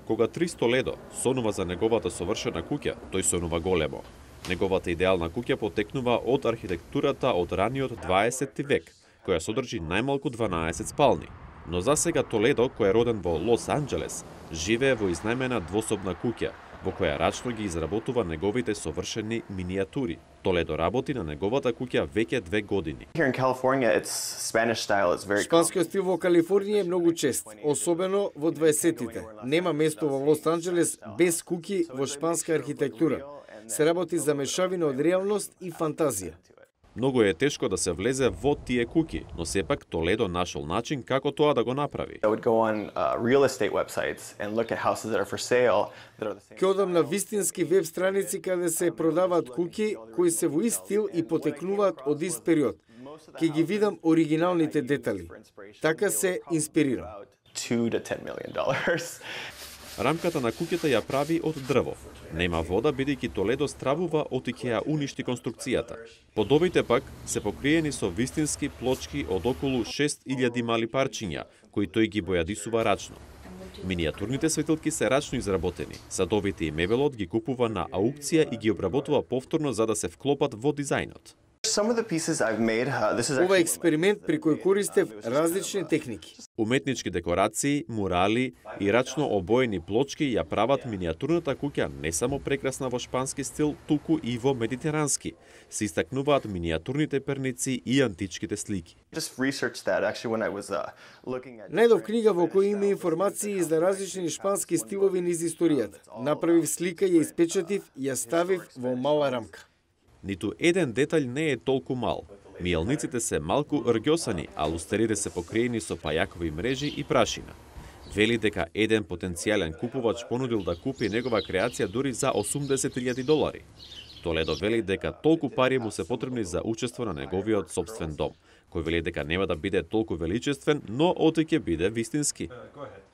Кога Тристо Ледо сонува за неговата совршена куќа, тој сонува големо. Неговата идеална куќа потекнува од архитектурата од раниот 20 век, која содржи најмалку 12 спални. Но засега Толедо, кој е роден во Лос Анџелес, живее во изнајмена двособна куќа, во која рачно ги изработува неговите совршени минијатури. Толедо работи на неговата куќа веќе 2 години. Шпанскиот стил во Калифорнија е многу чест, особено во 20-тите. Нема место во Лос Анџелес без куќи во шпанска архитектура. Се работи за мешавина од реалност и фантазија. Многу е тешко да се влезе во тие куќи, но сепак Толедо нашол начин како тоа да го направи. Ќе одам на вистински веб страници каде се продаваат куќи кои се во ист стил и потекнуваат од ист период. Ќе ги видам оригиналните детали. Така се инспирирам. Рамката на куќата ја прави од дрво. Нема вода бидејќи Толедо стравува од ќе ја уништи конструкцијата. Подобите пак се покриени со вистински плочки од околу 6000 мали парчиња, кои тој ги бојадисува рачно. Минијатурните светилки се рачно изработени. Садовите и мебелот ги купува на аукција и ги обработува повторно за да се вклопат во дизајнот. Ова е експеримент при кој користев различни техники. Уметнички декорации, мурали и рачно обоени плочки ја прават минијатурната куќа не само прекрасна во шпански стил, туку и во медитерански. Се истакнуваат минијатурните перници и античките слики. Најдов книга во која има информации за различни шпански стилови низ историјата. Направив слика, ја испечатив и ја ставив во мала рамка. Ниту еден детаљ не е толку мал. Мијалниците се малку рѓосани, а лустерите се покриени со пајакови мрежи и прашина. Вели дека еден потенцијален купувач понудил да купи негова креација дури за $80,000. Толедо вели дека толку пари му се потребни за учество на неговиот собствен дом, кој вели дека нема да биде толку величествен, но оти ќе биде вистински.